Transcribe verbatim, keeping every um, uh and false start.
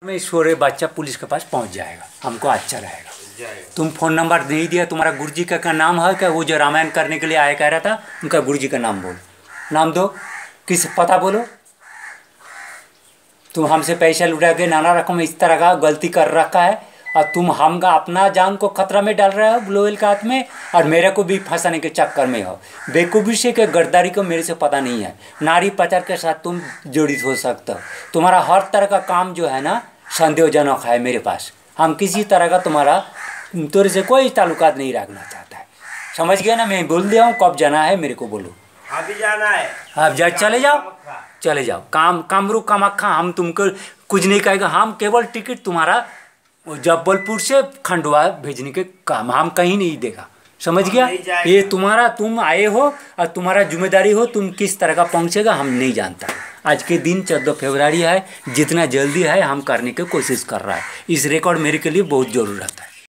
में छोरे बच्चा पुलिस के पास पहुंच जाएगा, हमको अच्छा रहेगा। तुम फोन नंबर नहीं दिया, तुम्हारा गुरुजी का क्या नाम है क्या? वो जो रामायण करने के लिए आया कह रहा था, उनका गुरुजी का नाम बोलो, नाम दो, किस पता बोलो। तुम हमसे पैसा लुटा के नाना रकम इस तरह का गलती कर रखा है, और तुम हम अपना जान को खतरा में डाल रहे हो ब्लोवेल का हाथ में, और मेरे को भी फंसाने के चक्कर में हो। बेकूफ़ी से के गद्दारी को मेरे से पता नहीं है। नारी पाचार के साथ तुम जड़ित हो सकते हो। तुम्हारा हर तरह का काम जो है ना संदेहजनक है मेरे पास। हम किसी तरह का तुम्हारा तोरे से कोई ताल्लुकात नहीं रखना चाहता है, समझ गया ना? मैं बोल दिया हूँ, कब जाना है मेरे को बोलो। अभी जाना है, आप जा चले जाओ, चले जाओ। काम कामरू कामाख्या हम तुमको कुछ नहीं कहेगा, हम केवल टिकट तुम्हारा जबलपुर से खंडवा भेजने के काम, हम कहीं नहीं देगा, समझ गया? ये तुम्हारा, तुम आए हो और तुम्हारा जिम्मेदारी हो, तुम किस तरह का पहुँचेगा हम नहीं जानता। आज के दिन चौदह फरवरी है, जितना जल्दी है हम करने की कोशिश कर रहा है। इस रिकॉर्ड मेरे के लिए बहुत ज़रूरत है।